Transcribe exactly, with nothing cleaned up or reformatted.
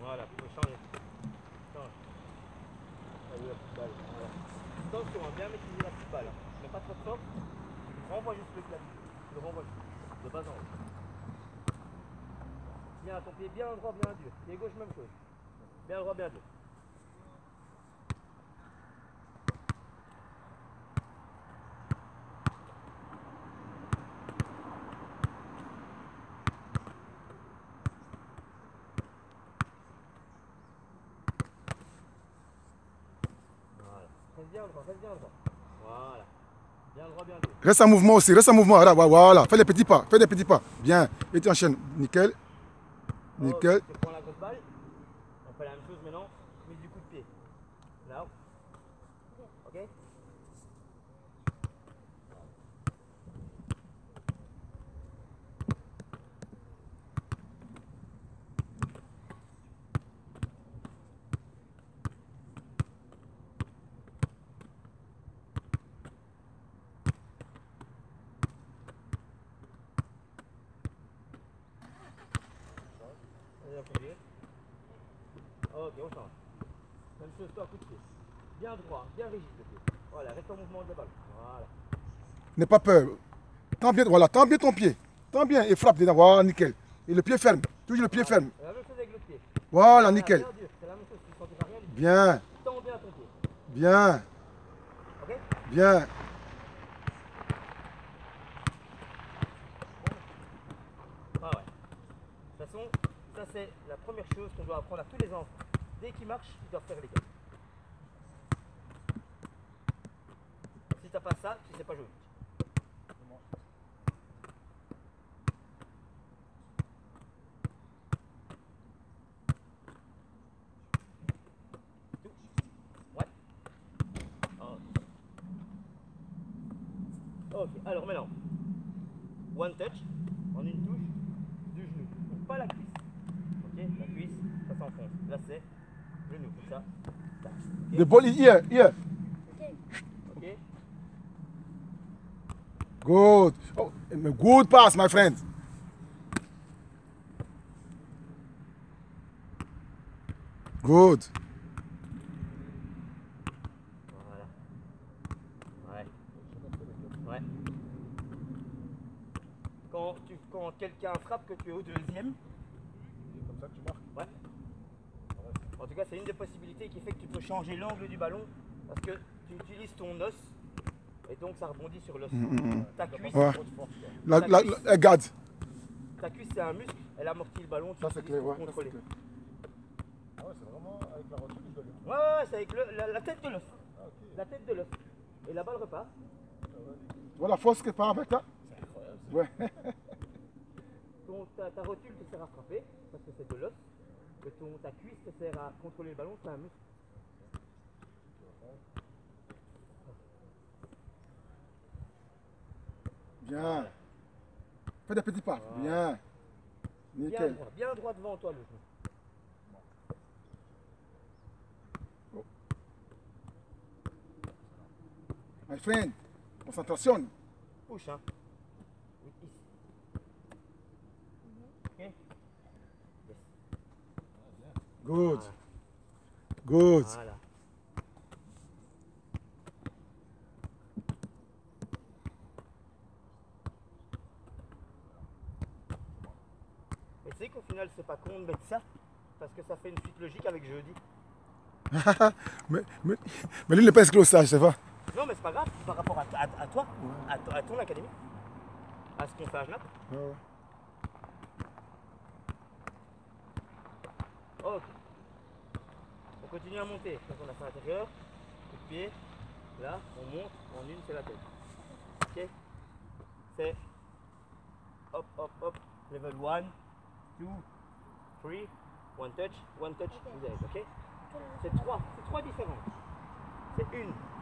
Voilà, vous pouvez changer. Change. Allez, la petite balle. Voilà. Attention, hein, bien maîtriser la petite balle. Hein. Mais pas trop fort. Tu renvoies juste le clavier. Tu le renvoies juste. De bas en haut. Bien, ton pied bien droit, bien dur. Pied gauche, même chose. Bien droit, bien dur. Voilà. Reste bien droit, reste bien droit. Voilà. Bien droit, bien dur. Reste en mouvement aussi, reste en mouvement. Voilà, fais des petits pas, fais des petits pas. Bien, et tu enchaînes. Nickel. Nickel. Oh, tu prends la grosse balle. On fait la même chose maintenant, mais du coup de pied. Là. Ok. Ok, on change. Même chose, toi, coup de pied. Bien droit, bien rigide le pied. Voilà, reste en mouvement de la balle. Voilà. N'aie pas peur. Tends bien, voilà, tends bien ton pied. Tends bien et frappe dedans. Voilà, nickel. Et le pied ferme. Toujours le pied Voilà. ferme. La même chose avec le pied. Voilà, Voilà, nickel. bien dur. C'est la même chose, tu ne sentiras rien du tout. Bien. Tends bien ton pied. Bien. Ok. Bien. Ah ouais. De toute façon, ça c'est la première chose qu'on doit apprendre à tous les enfants. Dès qu'ils marchent, ils doivent faire les gars. Si t'as pas ça, tu sais pas jouer. Ouais. Ok, alors maintenant, one touch, en une touche, du genou. Donc pas la cuisse. Ok, la cuisse, ça s'enfonce. Là c'est genou, comme ça. Tac. Okay. The ball is here, here. Ok. Good. Oh, good pass, my friend. Good. Voilà. Ouais. Ouais. Quand, tu, quand quelqu'un frappe que tu es au deuxième, C'est comme ça que tu marques. ouais. En tout cas, c'est une des possibilités qui fait que tu peux changer l'angle du ballon parce que tu utilises ton os et donc ça rebondit sur l'os. Mm, mm, Ta cuisse, ouais. Trop de force, quoi. La, la, la, garde. ta cuisse c'est un muscle, elle amortit le ballon, tu Ça c'est l'utilises clair, pour ouais. Ça, c'est contrôler. clair. Ah ouais, c'est vraiment avec la rotule, je dois le Ouais, ouais, ouais, c'est avec le, la, la tête de l'os. Ah, ok. La tête de l'os. Et la balle repart. Voilà la force que part avec là. C'est incroyable. ça. Ouais. Ton, ta, ta rotule te sert à frapper parce que c'est de l'os. Et ton, ta cuisse te sert à contrôler le ballon, c'est un muscle. Bien. Fais des petits pas. Voilà. Bien. Bien Nickel. droit, bien droit devant toi le genou. My friend, concentration. Push, hein. Oui, ici. Ok. Yes. Good. Voilà. Good. Voilà. Et tu sais qu'au final, c'est pas con de mettre ça parce que ça fait une suite logique avec jeudi. mais, mais, mais lui, il n'est pas inscrit au stage, c'est pas? Non, mais c'est pas grave par rapport à, à, à toi, à, to- à ton académie, à ce qu'on fait à Genappe. Ouais, ouais. Ok. On continue à monter. Donc on a fait l'intérieur, coup de pied. Là, on monte. En une, c'est la tête. Ok. C'est hop, hop, hop. Level one, two, three. One touch, one touch, vous êtes. Ok. C'est trois. C'est trois différentes. C'est une.